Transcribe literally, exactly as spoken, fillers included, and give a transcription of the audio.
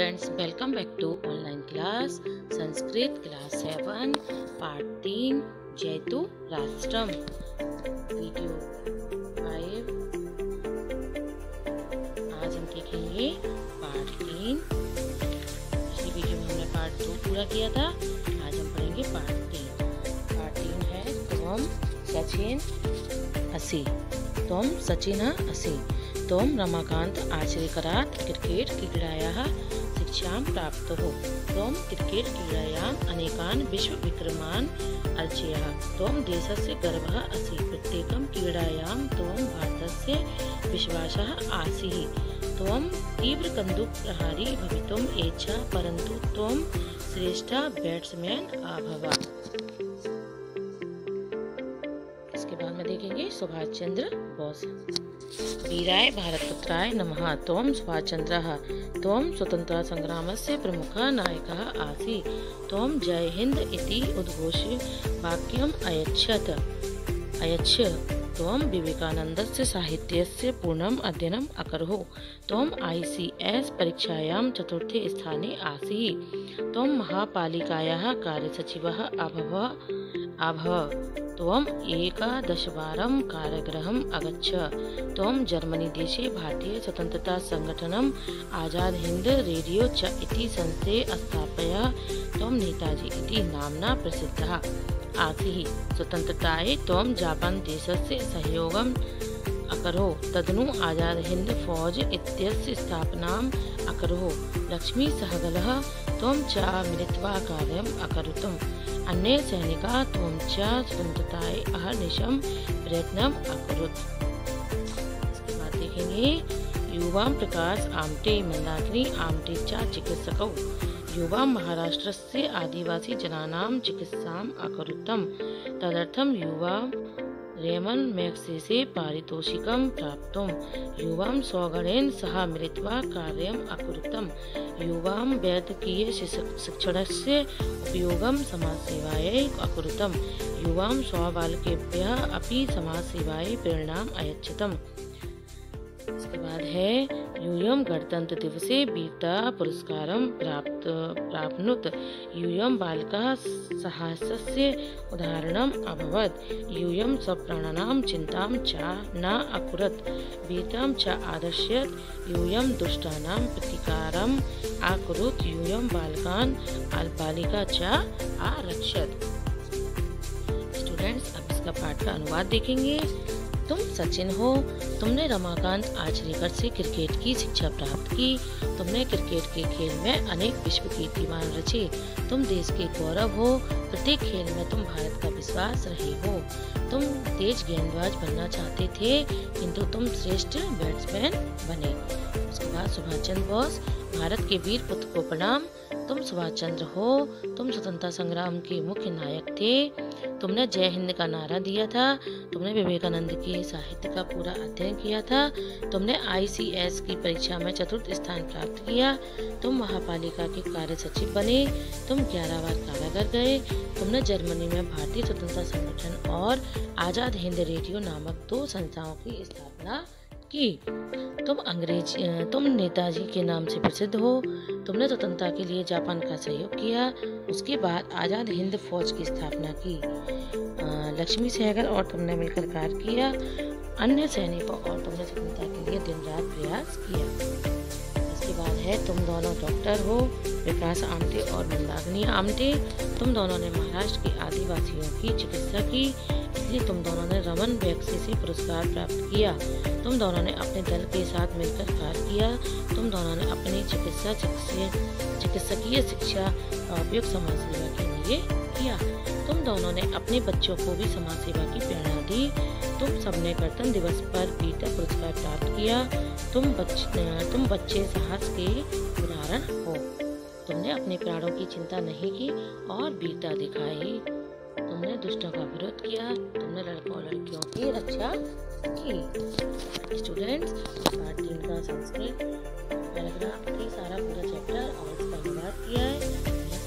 Students, welcome back to online class Sanskrit class seven part तीन जयतु राष्ट्रम video five. आज हम देखेंगे पार्ट तीन। पिछली वीडियो में हमने पार्ट दो पूरा किया था। आज हम पढ़ेंगे पार्ट तीन। पार्ट तीन है तुम सचिन असी तुम सचिन असी त्वं रमाकांत आचरेकरात् क्रिकेट क्रीडायाः शिक्षां प्राप्तः। त्वं क्रिकेट क्रीडायाम् अनेकान् विश्वविक्रमान् अर्जयः। त्वं देशस्य गर्वः असि। प्रत्येकं क्रीडायां त्वं भारतस्य विश्वासः आसीः। त्वं तीव्रकन्दुकप्रहारी भवितुम् ऐच्छा, परन्तु त्वं श्रेष्ठः बैट्समैन अभवः। इसके बाद में देखेंगे सुभाष चंद्र बोस। वीराय भारतपुत्राय नमः। त्वं सुभाषचन्द्रः त्वं स्वतन्त्रता संग्रामस्य प्रमुखः नायकः आसि। त्वं जय हिंद इति उद्घोष्य वाक्यम् अयच्छत् अयच्छ। त्वं विवेकानन्दस्य साहित्यस्य पूर्णम् अध्ययनम् अकरोः। त्वं आई सी एस परीक्षायां चतुर्थे स्थाने आसीः। त्वं महापालिकायाः कार्यसचिवः अभवः अभव त्वं एकादशवारं कारागृहम् अगच्छ। त्वं जर्मनी देशे भारतीय स्वतन्त्रता संगठनम् आजाद हिंद रेडियो च इति संस्थे स्थापय। त्वं नेताजी इति नाम्ना प्रसिद्धः आसीः। स्वतन्त्रतायै त्वं जापान देशस्य सहयोगम् अकरोः। तदनु आजाद हिंद फौज इत्यस्य स्थापनाम् अकरोः। लक्ष्मी सहगलः त्वं च मिलित्वा कार्यम् अकरोत्। अन्ये सैनिकाः त्वं च स्वतन्त्रतायै अहर्निशं प्रयत्नम् अकरोत्। इसके बाद देखेंगे युवा प्रकाश आमटे मंदाकिनी आमटे च चिकित्सकौ। युवा महाराष्ट्रस्य आदिवासी जनानां चिकित्साम् अकरोत्। तदर्थं युवा रेमन मैग्सेसे पारितोषिकं प्राप्तुं युवां स्वगणेन सह मिलित्वा कार्यम् अकरोत्। युवां वैद्यकीय शिक्षणस्य उपयोगं समाजसेवायै अकरोत्। युवां स्वबालकेभ्यः अपि समाजसेवायै प्रेरणाम् अयच्छत्। इसके बाद है यूयं गणतंत्र दिवसे वीरता पुरस्कारं प्राप्त प्राप्नुत। यूयं बालकः साहसस्य उदाहरणम् अभवत्। यूयं स्वप्राणानां चिन्तां च न अकुर्वत्, वीरतां च आदर्शयत्। यूयं दुष्टानां प्रतिकारम् अकरोत्। यूयं बालकान् बालिका च आरक्षत्। स्टूडेंट्स, अब इसका पाठ का अनुवाद देखेंगे। तुम सचिन हो। तुमने रमाकांत आचरेकर से क्रिकेट की शिक्षा प्राप्त की। तुमने क्रिकेट के खेल में अनेक विश्व कीर्तिमान रचे। तुम देश के गौरव हो। प्रत्येक खेल में तुम भारत का विश्वास रहे हो। तुम तेज गेंदबाज बनना चाहते थे, किंतु तुम श्रेष्ठ बैट्समैन बने। उसके बाद सुभाष चंद्र बोस। भारत के वीर पुत्र को प्रणाम। तुम सुभाष चंद्र हो। तुम स्वतंत्रता संग्राम के मुख्य नायक थे। तुमने जय हिंद का नारा दिया था। तुमने विवेकानंद के साहित्य का पूरा अध्ययन किया था। तुमने आई सी एस की परीक्षा में चतुर्थ स्थान प्राप्त किया। तुम महापालिका के कार्य सचिव बने। तुम ग्यारह बार कारागार गए। तुमने जर्मनी में भारतीय स्वतंत्रता संगठन और आजाद हिंद रेडियो नामक दो संस्थाओं की स्थापना की। तुम अंग्रेज तुम नेताजी के नाम से प्रसिद्ध हो। तुमने स्वतंत्रता के लिए जापान का सहयोग किया। उसके बाद आजाद हिंद फौज की स्थापना की। लक्ष्मी सहगल और तुमने मिलकर कार्य किया। अन्य सैनिकों और तुमने स्वतंत्रता के लिए दिन रात प्रयास किया। इसके बाद है तुम दोनों डॉक्टर हो। विकास आमटे और मंदाकिनी आमटे। तुम दोनों ने महाराष्ट्र के आदिवासियों की चिकित्सा की, इसलिए तुम दोनों ने रमन मैग्सेसे पुरस्कार प्राप्त किया। तुम दोनों ने अपने दल के साथ मिलकर कार्य किया। तुम दोनों ने अपनी चिकित्सा चिकित्सकीय शिक्षा का उपयोग समाज सेवा के लिए किया। तुम दोनों ने अपने बच्चों को भी समाज सेवा की प्रेरणा दी। तुम सबने गणतंत्र दिवस पर वीरता पुरस्कार प्राप्त किया। तुम बच्चे तुम बच्चे साहस के उदाहरण हो। तुमने अपने प्राणों की चिंता नहीं की और वीरता दिखाई। तुमने दुष्टों का विरोध किया। तुमने लड़कों और लड़कियों की रक्षा की। स्टूडेंट्स, पार्ट तीन का संस्कृत पैराग्राफ के सारा पूरा चैप्टर और इसका अनुवाद किया है।